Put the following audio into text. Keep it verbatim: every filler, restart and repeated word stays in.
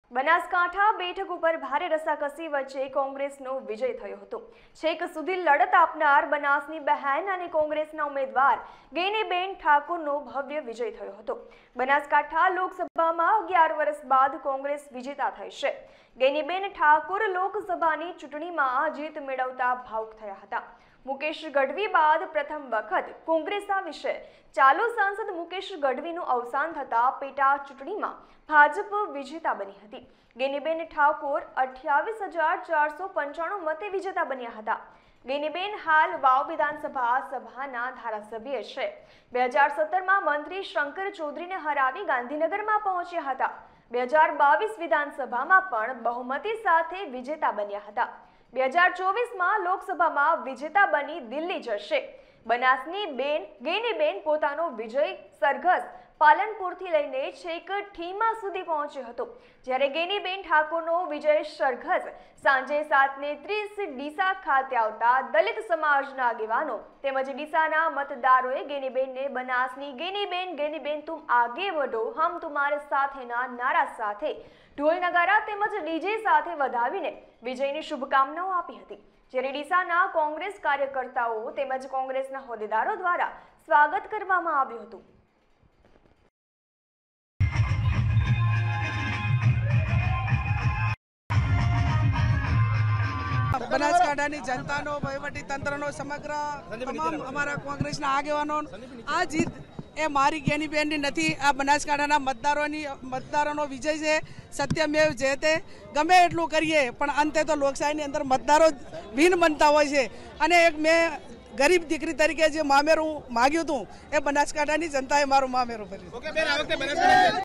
બનાસકાંઠા બેઠક ઉપર ભારે રસાકસી વચ્ચે કોંગ્રેસનો વિજય થયો હતો। છેક સુધી લડત આપનાર બનાસની બહેન અને કોંગ્રેસના ઉમેદવાર ગેનીબેન ઠાકોરનો ભવ્ય વિજય થયો હતો। બનાસકાંઠા લોકસભામાં અગિયાર વર્ષ બાદ કોંગ્રેસ વિજેતા થઈ છે। ગેનીબેન ઠાકોર લોકસભાની ચૂંટણીમાં જીત મેળવતા ભાવુક થયા હતા। મુકેશ ગઢવી બાદ પ્રથમ વખત કોંગ્રેસ આવી છે। ચાલુ સાંસદ મુકેશ ગઢવીનું અવસાન થતા પેટા ચૂંટણીમાં ભાજપ વિજેતા બની હતી। ગેનીબેન ઠાકોર અઠ્યાવીસ હજાર ચારસો પંચાણું મતે વિજેતા બન્યા હતા। ગેનીબેન હાલ વાવ વિધાનસભા સભાના ધારાસભ્ય છે। બે હજાર સત્તરમાં મંત્રી શંકર ચૌધરીને હરાવી ગાંધીનગરમાં પહોંચ્યા હતા। બે હજાર બાવીસ વિધાનસભામાં પણ બહુમતી સાથે વિજેતા બન્યા હતા। બે હજાર ચોવીસમાં લોકસભામાં વિજેતા બની દિલ્હી જશે। બનાસની બેન ગેનીબેન પોતાનો વિજય સરઘસ પાલનપુરથી લઈને છેક ઠીમા સુધી પહોંચ્યો હતો, જ્યારે ગેનીબેન ઠાકોરનો વિજય સરઘસ સાંજે સાતને ત્રીસ ડીસા ખાતે આવતા દલિત સમાજના આગેવાનો તેમજ ડીસાના મતદારોએ ગેનીબેનને બનાસની ગેનીબેન ગેનીબેન તુમ આગે વધો હમ તુમારે સાથેના નારા સાથે ઢોલ નગારા તેમજ ડીજે સાથે વધાવીને વિજયની શુભકામનાઓ આપી હતી। જ્યારે ડીસાના કોંગ્રેસ કાર્યકર્તાઓ તેમજ કોંગ્રેસના હોદ્દેદારો દ્વારા સ્વાગત કરવામાં આવ્યું હતું। બનાસકાંઠાની જનતાનો વહીવટી તંત્રનો સમગ્ર તમામ અમારા કોંગ્રેસના આગેવાનો આ જીત એ મારી ગેનીબેનની નથી, આ બનાસકાંઠાના મતદારોની મતદારોનો વિજય છે। સત્યમેવ જયતે। ગમે એટલું કરીએ પણ અંતે તો લોકશાહીની અંદર મતદારો વિન બનતા હોય છે અને એક મેં ગરીબ દીકરી તરીકે જે મામેરું માગ્યું હતું એ બનાસકાંઠાની જનતાએ મારું મામેરું ભર્યું।